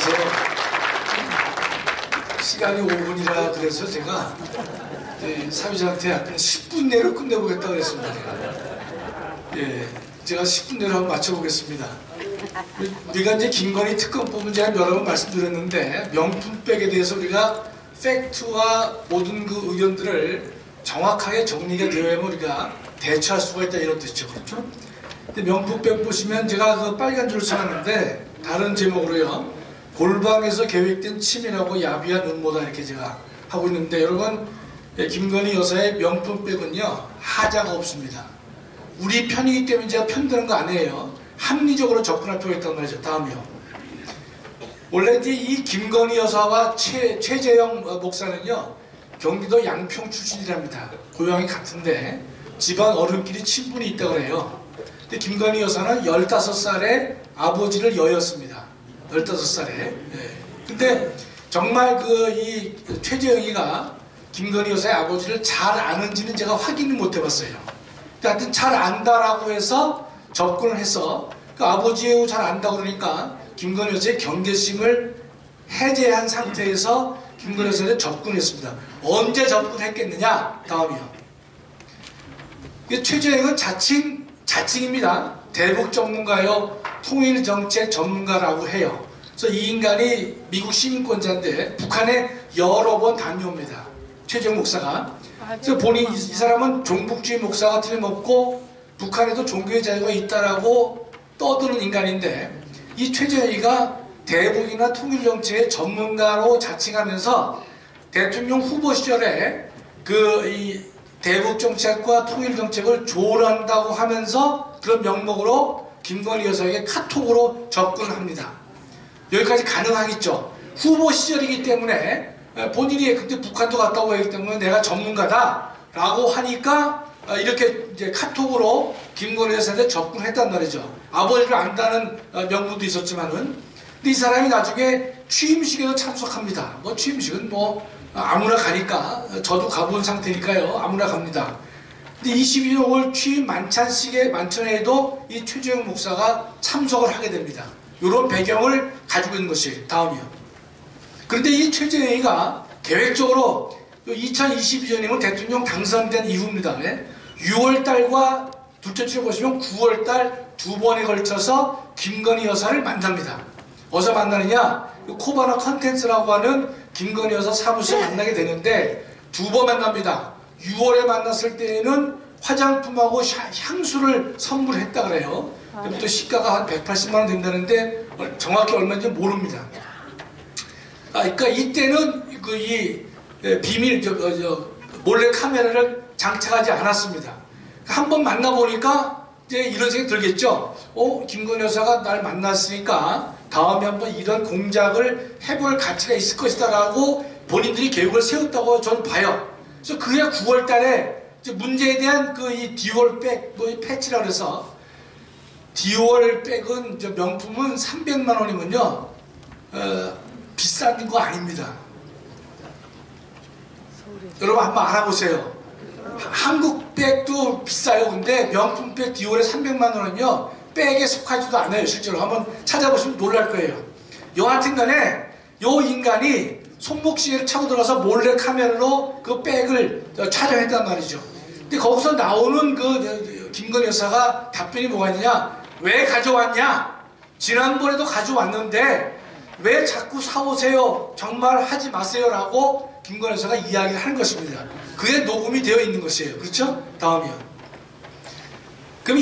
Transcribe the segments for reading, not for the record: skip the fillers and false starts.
안녕하세요. 시간이 5분이라 그래서 제가 사회자한테 약간 10분 내로 끝내보겠다 그랬습니다. 예, 제가 10분 내로 한번 맞춰보겠습니다. 우리가 이제 김건희 특검법은 제가 여러 번 말씀드렸는데, 명품백에 대해서 우리가 팩트와 모든 그 의견들을 정확하게 정리가 되어야만 우리가 대처할 수가 있다, 이런 뜻이죠. 그렇죠? 근데 명품백 보시면 제가 그 빨간 줄을 써놨는데, 다른 제목으로요, 골방에서 계획된 치밀하고 야비한 음모다, 이렇게 제가 하고 있는데, 여러분, 김건희 여사의 명품백은요 하자가 없습니다. 우리 편이기 때문에 제가 편드는 거 아니에요. 합리적으로 접근할 필요가 있단 말이죠. 다음이요. 원래 이제 이 김건희 여사와 최재형 목사는요 경기도 양평 출신이랍니다. 고향이 같은데 집안 어른끼리 친분이 있다 그래요. 근데 김건희 여사는 15살에 아버지를 여였습니다. 15살에. 네. 근데 정말 이 최재형이가 김건희 여사의 아버지를 잘 아는지는 제가 확인을 못 해봤어요. 하여튼 잘 안다라고 해서 접근을 해서 그 아버지의 잘 안다고 그러니까 김건희 여사의 경계심을 해제한 상태에서 김건희 여사에 접근했습니다. 언제 접근했겠느냐? 다음이요. 최재형은 자칭입니다. 대북 전문가요, 통일정책 전문가라고 해요. 그래서 이 인간이 미국 시민권자인데 북한에 여러 번 다녀옵니다. 최재형 목사가. 그래서 본인 이 사람은 종북주의 목사가 틀림없고 북한에도 종교의 자유가 있다라고 떠드는 인간인데, 이 최재형이가 대북이나 통일정책의 전문가로 자칭하면서 대통령 후보 시절에 이 대북정책과 통일정책을 조언한다고 하면서 그런 명목으로 김건희 여사에게 카톡으로 접근합니다. 여기까지 가능하겠죠. 후보 시절이기 때문에 본인이 그때 북한도 갔다 오기 때문에 내가 전문가다 라고 하니까 이렇게 이제 카톡으로 김건희 여사한테 접근했단 말이죠. 아버지를 안다는 명분도 있었지만은. 근데 이 사람이 나중에 취임식에도 참석합니다. 뭐 취임식은 뭐 아무나 가니까, 저도 가본 상태니까요, 아무나 갑니다. 근데 22년 5월 취임 만찬회에도 이 최재형 목사가 참석을 하게 됩니다. 이런 배경을 가지고 있는 것이 다음이요. 그런데 이 최재형이가 계획적으로 2022년이면 대통령 당선된 이후입니다. 6월달과 둘째 주에 보시면 9월달 두 번에 걸쳐서 김건희 여사를 만납니다. 어디서 만나느냐? 코바나 컨텐츠라고 하는 김건희 여사 사무실에 만나게 되는데 두 번 만납니다. 6월에 만났을 때에는 화장품하고 향수를 선물했다 그래요. 또 시가가 한 180만 원 된다는데 정확히 얼마인지 모릅니다. 그러니까 이때는 이 비밀 몰래 카메라를 장착하지 않았습니다. 한 번 만나보니까 이제 이런 생각이 들겠죠. 김건희 여사가 날 만났으니까 다음에 한번 이런 공작을 해볼 가치가 있을 것이다 라고 본인들이 계획을 세웠다고 저는 봐요. 그래서 그해 9월 달에 문제에 대한 이 디올백, 이 패치라고 해서, 디올백은 명품은 300만 원이면요 비싼 거 아닙니다. 여러분 한번 알아보세요. 한국 백도 비싸요. 근데 명품백 디올의 300만 원은요 백에 속하지도 않아요. 실제로 한번 찾아보시면 놀랄 거예요. 여하튼 간에 요 인간이 손목시계를 차고 들어가서 몰래 카메라로 그 백을 촬영했단 말이죠. 근데 거기서 나오는 김건희 여사가 답변이 뭐가 있느냐? 왜 가져왔냐? 지난번에도 가져왔는데 왜 자꾸 사오세요? 정말 하지 마세요 라고 김건희 여사가 이야기를 하는 것입니다. 그게 녹음이 되어 있는 것이에요. 그렇죠? 다음이요. 그럼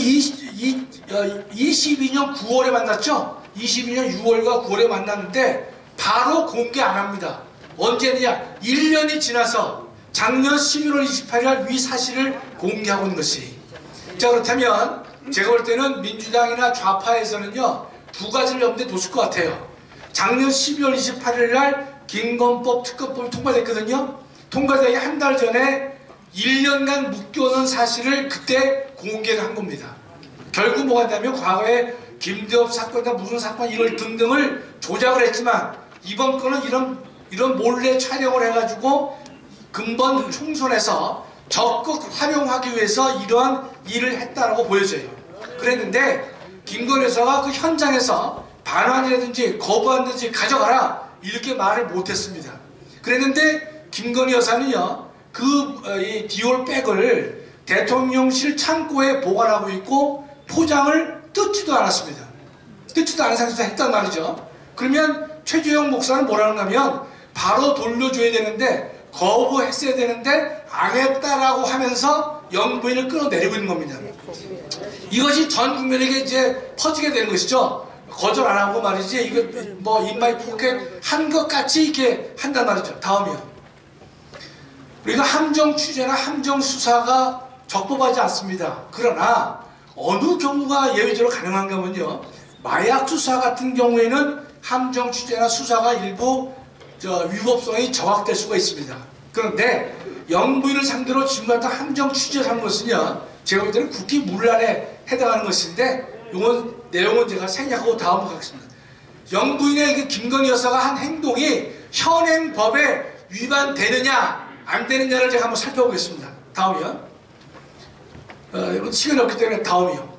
22년 9월에 만났죠? 22년 6월과 9월에 만났는데 바로 공개 안 합니다. 언제냐? 1년이 지나서 작년 11월 28일 날 위 사실을 공개하고 있는 것이. 자, 그렇다면 제가 볼 때는 민주당이나 좌파에서는요 두 가지를 염두에 두실 것 같아요. 작년 12월 28일 날 김건법 특검법이 통과됐거든요. 통과되기 한 달 전에 1년간 묶여놓은 사실을 그때 공개를 한 겁니다. 결국 뭐가 됐냐면 과거에 김대엽 사건이나 무슨 사건 이런 등등을 조작을 했지만 이번 건은 이런 몰래 촬영을 해가지고 근본 총선에서 적극 활용하기 위해서 이러한 일을 했다라고 보여져요. 그랬는데 김건희 여사가 그 현장에서 반환이라든지 거부한다든지 가져가라 이렇게 말을 못했습니다. 그랬는데 김건희 여사는요, 이 디올백을 대통령실 창고에 보관하고 있고 포장을 뜯지도 않았습니다. 뜯지도 않은 상태에서 했단 말이죠. 그러면 최재형 목사는 뭐라는 가면 바로 돌려줘야 되는데 거부했어야 되는데 안 했다라고 하면서 영부인을 끌어내리고 있는 겁니다. 이것이 전 국민에게 이제 퍼지게 되는 것이죠. 거절 안 하고 말이지, 이거 뭐 인마이 포켓 한 것 같이 이렇게 한단 말이죠. 다음이요. 우리가 함정 취재나 함정 수사가 적법하지 않습니다. 그러나 어느 경우가 예외적으로 가능한가 하면요, 마약 수사 같은 경우에는 함정 취재나 수사가 일부 위법성이 정확될 수가 있습니다. 그런데 영부인을 상대로 지금 같은 함정 취재를 한 것은요, 제가 볼 때는 국기 문란에 해당하는 것인데, 이건 내용은 제가 생략하고 다음 가겠습니다. 영부인의 김건희 여사가 한 행동이 현행 법에 위반되느냐 안 되느냐를 제가 한번 살펴보겠습니다. 다음이요. 여러분 시간이 없기 때문에 다음이요.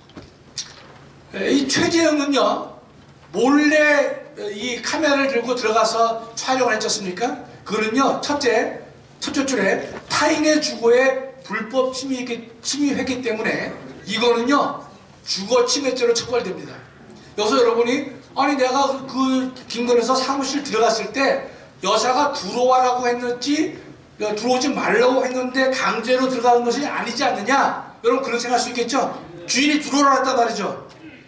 이 최재형은요, 몰래 이 카메라를 들고 들어가서 촬영을 했지 않습니까? 그거는요, 첫째 줄에 타인의 주거에 불법 침입했기 때문에 이거는요, 주거 침해죄로 처벌됩니다. 여기서 여러분이, 아니 내가 그 김건희에서 사무실 들어갔을 때 여사가 들어와라고 했는지 들어오지 말라고 했는데 강제로 들어가는 것이 아니지 않느냐, 여러분 그런 생각할 수 있겠죠? 주인이 들어오라 했단 말이죠.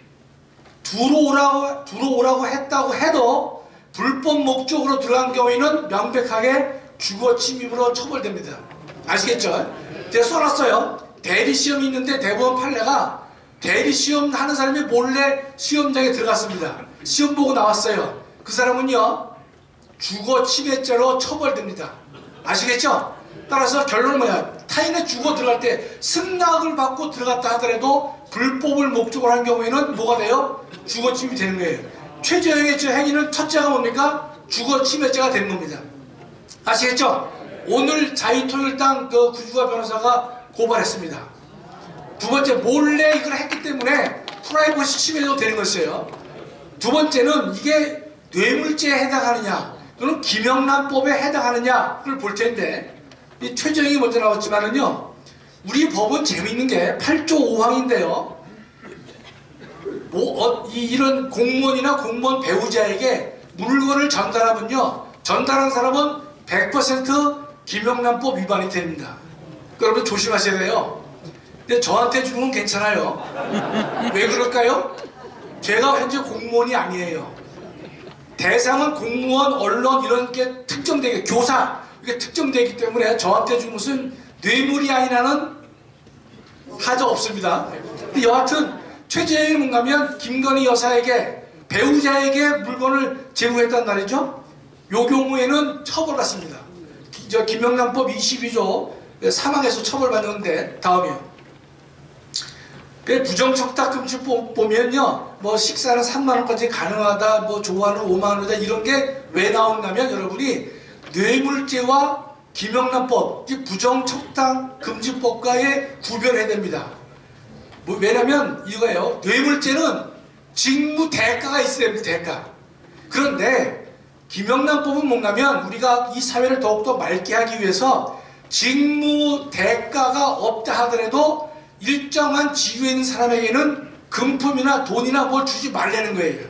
들어오라고 했다고 해도 불법 목적으로 들어간 경우에는 명백하게 주거 침입으로 처벌됩니다. 아시겠죠? 제가 써놨어요. 대리시험이 있는데 대법원 판례가 대리시험 하는 사람이 몰래 시험장에 들어갔습니다. 시험 보고 나왔어요. 그 사람은요, 주거 침해죄로 처벌됩니다. 아시겠죠? 따라서 결론은 뭐냐, 타인의 주거 들어갈 때 승낙을 받고 들어갔다 하더라도 불법을 목적으로 한 경우에는 뭐가 돼요? 주거 침입이 되는 거예요. 최재형의 저 행위는 첫째가 뭡니까? 주거 침해죄가 되는 겁니다. 아시겠죠? 오늘 자유통일당 그 구주화 변호사가 고발했습니다. 두 번째, 몰래 이걸 했기 때문에 프라이버시 침해도 되는 것이에요. 두 번째는 이게 뇌물죄에 해당하느냐 또는 김영란법에 해당하느냐를 볼 텐데, 이 최재형이 먼저 나왔지만은요, 우리 법은 재미있는 게 8조 5항인데요, 이런 공무원이나 공무원 배우자에게 물건을 전달하면요, 전달한 사람은 100% 김영란법 위반이 됩니다. 여러분 조심하셔야 돼요. 근데 저한테 주는 건 괜찮아요. 왜 그럴까요? 제가 현재 공무원이 아니에요. 대상은 공무원, 언론 이런 게 특정되게, 교사 이게 특정되기 때문에 저한테 준 것은 뇌물이 아니라는 하자 없습니다. 근데 여하튼 최재형이 뭔가 하면 김건희 여사에게, 배우자에게 물건을 제공했단 말이죠. 요 경우에는 처벌받습니다. 김영란법 22조 사망해서 처벌받는데, 다음이요. 부정척탁금지법 보면요, 뭐 식사는 3만원까지 가능하다, 뭐 조화는 5만원이다, 이런 게 왜 나온다면 여러분이 뇌물죄와 김영란법, 부정척탁금지법과의 구별해야 됩니다. 왜냐면 이거예요. 뇌물죄는 직무 대가가 있어야 됩니다. 대가. 그런데 김영란법은 뭔가면 우리가 이 사회를 더욱더 맑게 하기 위해서 직무 대가가 없다 하더라도 일정한 지위에 있는 사람에게는 금품이나 돈이나 뭘 주지 말라는 거예요.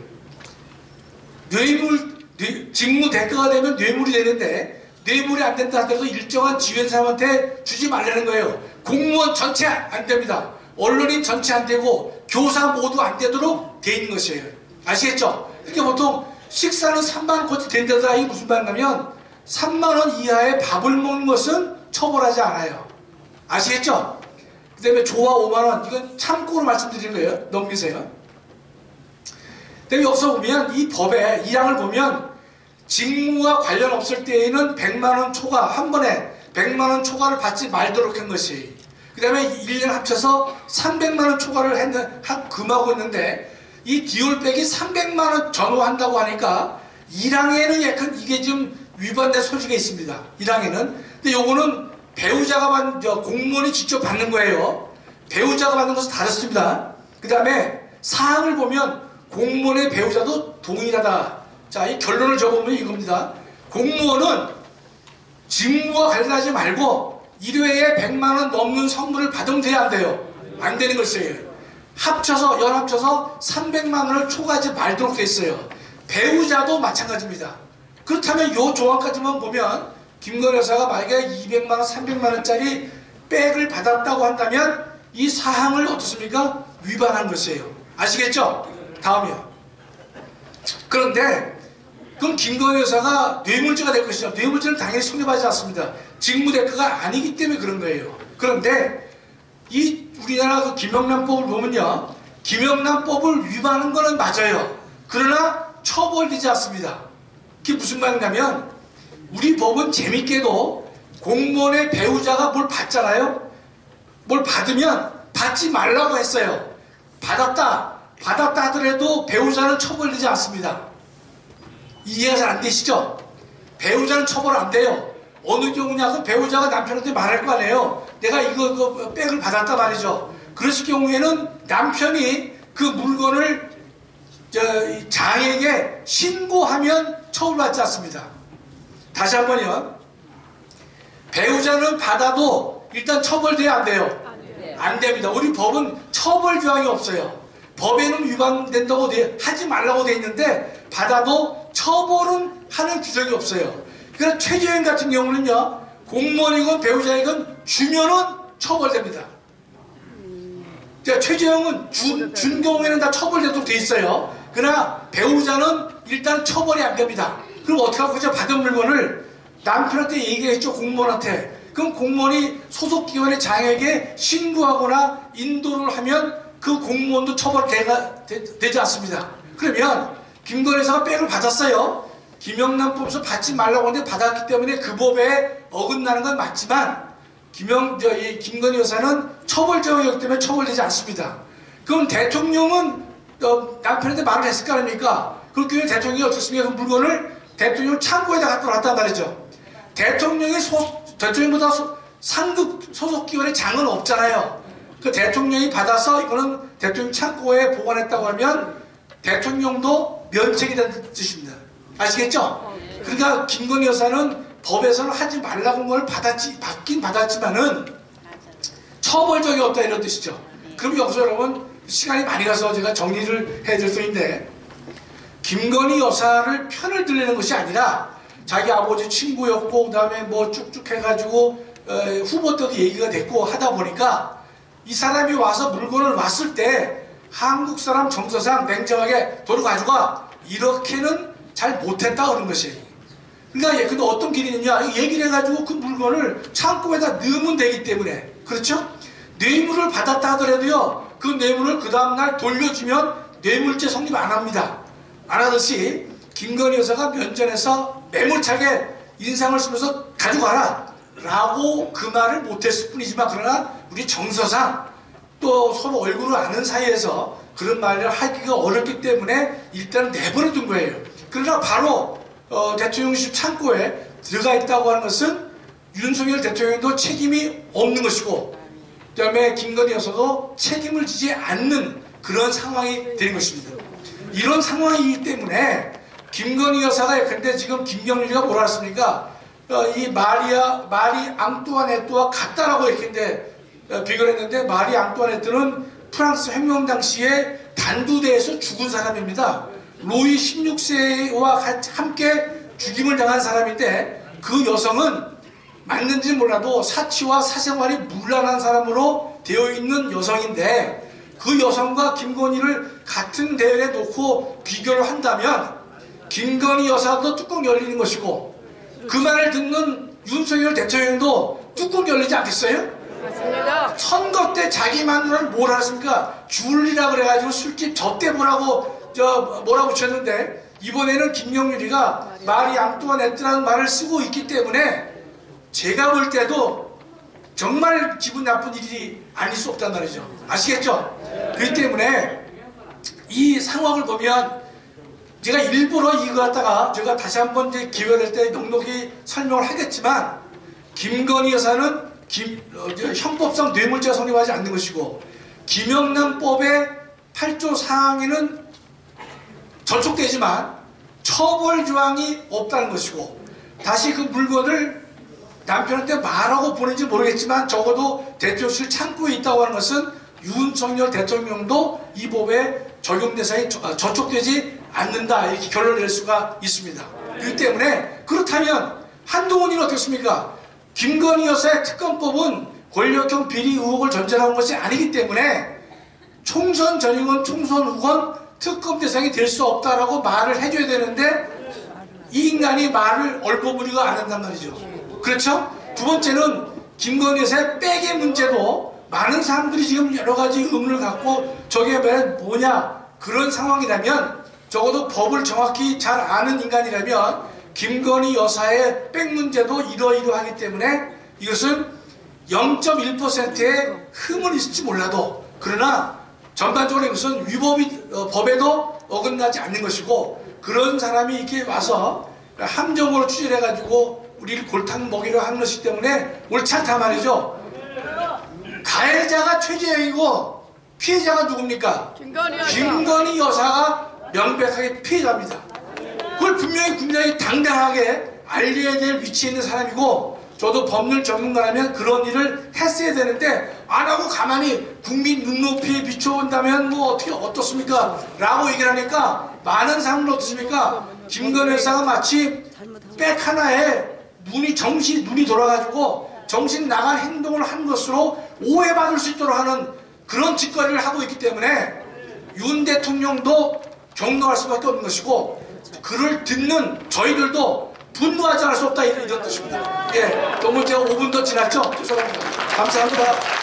직무 대가가 되면 뇌물이 되는데, 뇌물이 안 된다 하더라도 일정한 지위에 있는 사람한테 주지 말라는 거예요. 공무원 전체 안 됩니다. 언론인 전체 안 되고 교사 모두 안 되도록 돼 있는 것이에요. 아시겠죠? 그러니까 보통 식사는 3만원까지 된다더라, 이게 무슨 말이냐면 3만원 이하의 밥을 먹는 것은 처벌하지 않아요. 아시겠죠? 그 다음에 조화 5만원, 이건 참고로 말씀드리는 거예요. 넘기세요. 그 다음에 여기서 보면 이 법의 1항을 보면 직무와 관련 없을 때에는 100만원 초과, 한 번에 100만원 초과를 받지 말도록 한 것이, 그 다음에 1년 합쳐서 300만원 초과를 금하고 있는데, 이 디올백이 300만원 전후한다고 하니까 1항에는 약간 이게 좀 위반된 소지가 있습니다. 1항에는. 근데 요거는 배우자가 받는, 공무원이 직접 받는 거예요. 배우자가 받는 것은 다르습니다. 그 다음에 사항을 보면 공무원의 배우자도 동일하다. 자, 이 결론을 적어보면 이겁니다. 공무원은 직무와 관련하지 말고 1회에 100만원 넘는 선물을 받으면 돼야 안 돼요. 안 되는 것이에요. 연합쳐서 300만원을 초과하지 말도록 돼 있어요. 배우자도 마찬가지입니다. 그렇다면 이 조항까지만 보면 김건희 여사가 만약에 200만원, 300만원짜리 백을 받았다고 한다면 이 사항을 어떻습니까? 위반한 것이에요. 아시겠죠? 다음이요. 그런데 그럼 김건희 여사가 뇌물죄가 될 것이죠. 뇌물죄는 당연히 성립하지 않습니다. 직무대가가 아니기 때문에 그런 거예요. 그런데 이 우리나라 그 김영란법을 보면요, 김영란법을 위반한 거는 맞아요. 그러나 처벌되지 않습니다. 그게 무슨 말이냐면 우리 법은 재밌게도 공무원의 배우자가 뭘 받잖아요. 뭘 받으면 받지 말라고 했어요. 받았다 하더라도 배우자는 처벌되지 않습니다. 이해가 잘 안 되시죠? 배우자는 처벌 안 돼요. 어느 경우냐, 그 배우자가 남편한테 말할 거 아니에요. 내가 이거 백을 받았다 말이죠. 그랬을 경우에는 남편이 그 물건을 장에게 신고하면 처벌받지 않습니다. 다시 한번요. 배우자는 받아도 일단 처벌돼야 안 돼요? 안 됩니다. 우리 법은 처벌 조항이 없어요. 법에는 위반된다고 하지 말라고 돼 있는데 받아도 처벌은 하는 규정이 없어요. 그래서 최저임 같은 경우는요, 공무원이건 배우자이건 주면은 처벌됩니다. 최저임은 준 경우에는 다 처벌되도록 돼 있어요. 그러나 배우자는 일단 처벌이 안 됩니다. 그럼 어떻게 하고 받은 물건을 남편한테 얘기했죠, 공무원한테. 그럼 공무원이 소속기관의 장에게 신고하거나 인도를 하면 그 공무원도 처벌되지 않습니다. 그러면 김건희 여사가 백을 받았어요. 김영란법에서 받지 말라고 하는데 받았기 때문에 그 법에 어긋나는 건 맞지만 김건희 여사는 처벌적이기 때문에 처벌되지 않습니다. 그럼 대통령은 남편한테 말을 했을 거 아닙니까? 그렇기 때문에 대통령이 어떻습니까? 그 물건을 대통령 창고에다 갖다 놨단 말이죠. 대통령보다 상급 소속기관의 장은 없잖아요. 그 대통령이 받아서 이거는 대통령 창고에 보관했다고 하면 대통령도 면책이 된다는 뜻입니다. 아시겠죠? 그러니까 김건희 여사는 법에서는 하지 말라고 걸 받긴 받았지만은 처벌적이 없다 이런 뜻이죠. 그럼 여기서 여러분 시간이 많이 가서 제가 정리를 해드릴 터인데, 김건희 여사를 편을 들리는 것이 아니라 자기 아버지 친구였고 그 다음에 뭐 쭉쭉 해가지고 후보 때도 얘기가 됐고 하다 보니까 이 사람이 와서 물건을 왔을 때 한국 사람 정서상 냉정하게 도로 가져가 이렇게는 잘 못했다 그런 것이에요. 그러니까 근데 어떤 길이 있느냐, 얘기를 해가지고 그 물건을 창고에다 넣으면 되기 때문에, 그렇죠? 뇌물을 받았다 하더라도요, 그 뇌물을 그 다음날 돌려주면 뇌물죄 성립 안 합니다. 안 하듯이 김건희 여사가 면전에서 매몰차게 인상을 쓰면서 가져가라 라고 그 말을 못했을 뿐이지만, 그러나 우리 정서상 또 서로 얼굴을 아는 사이에서 그런 말을 하기가 어렵기 때문에 일단 내버려둔 거예요. 그러나 바로 대통령실 창고에 들어가 있다고 하는 것은 윤석열 대통령도 책임이 없는 것이고, 그 다음에 김건희 여사도 책임을 지지 않는 그런 상황이 되는 것입니다. 이런 상황이기 때문에 김건희 여사가, 근데 지금 김경률이가 뭐라 했습니까? 이 마리 앙뚜아네트와 같다라고 이렇게 비교를 했는데, 마리 앙뚜아네트는 프랑스 혁명 당시에 단두대에서 죽은 사람입니다. 로이 16세와 함께 죽임을 당한 사람인데, 그 여성은 맞는지 몰라도 사치와 사생활이 문란한 사람으로 되어 있는 여성인데, 그 여성과 김건희를 같은 대열에 놓고 비교를 한다면 김건희 여사도 뚜껑 열리는 것이고, 그 말을 듣는 윤석열 대통령도 뚜껑 열리지 않겠어요? 맞습니다. 선거 때 자기 마누라를 뭐라 했습니까? 줄리라 그래가지고 술집 젖대보라고 몰아붙였는데, 이번에는 김영률이가 마리 앙뚜아네트라는 말을 쓰고 있기 때문에 제가 볼 때도 정말 기분 나쁜 일이 아닐 수 없단 말이죠. 아시겠죠? 그렇기 때문에 이 상황을 보면 제가 일부러 이거 갖다가 제가 다시 한번 이제 기회가 될 때 넉넉히 설명을 하겠지만, 김건희 여사는 형법상 뇌물죄가 성립하지 않는 것이고, 김영란법의 8조 4항에는 저촉되지만 처벌 조항이 없다는 것이고, 다시 그 물건을 남편한테 말하고 보낸지 모르겠지만 적어도 대통령실 창고에 있다고 하는 것은 윤석열 대통령도 이 법에 적용 대상이 저촉되지 않는다, 이렇게 결론을 낼 수가 있습니다. 그렇기 때문에 그렇다면 한동훈이는 어떻습니까? 김건희 여사의 특검법은 권력형 비리 의혹을 전제로 한 것이 아니기 때문에 총선 전임원, 총선 후원 특검 대상이 될 수 없다라고 말을 해줘야 되는데 이 인간이 말을 얼버무리고 안 한단 말이죠. 그렇죠? 두 번째는 김건희 여사의 백의 문제도 많은 사람들이 지금 여러 가지 의문을 갖고 저게 뭐냐, 그런 상황이라면 적어도 법을 정확히 잘 아는 인간이라면 김건희 여사의 백 문제도 이러이러하기 때문에 이것은 0.1%의 흠은 있을지 몰라도, 그러나 전반적으로 이것은 법에도 어긋나지 않는 것이고, 그런 사람이 이렇게 와서 함정으로 추진해가지고 우리를 골탕 먹이려 하는 것이기 때문에 옳지 않단 말이죠. 가해자가 최재형이고 피해자가 누굽니까? 김건희 여사가 명백하게 피해자입니다. 그걸 분명히 국민이 당당하게 알려야 될 위치에 있는 사람이고, 저도 법률 전문가라면 그런 일을 했어야 되는데 안 하고 가만히 국민 눈높이에 비춰본다면 뭐 어떻습니까? 라고 얘기를 하니까 많은 사람은 어떻습니까? 김건희 여사가 마치 백 하나에 눈이 돌아가지고 정신 나간 행동을 한 것으로 오해받을 수 있도록 하는 그런 짓거리를 하고 있기 때문에 윤 대통령도 경고할 수밖에 없는 것이고, 그를 듣는 저희들도 분노하지 않을 수 없다, 이런 뜻입니다. 예, 너무 제가 5분 더 지났죠? 죄송합니다. 감사합니다.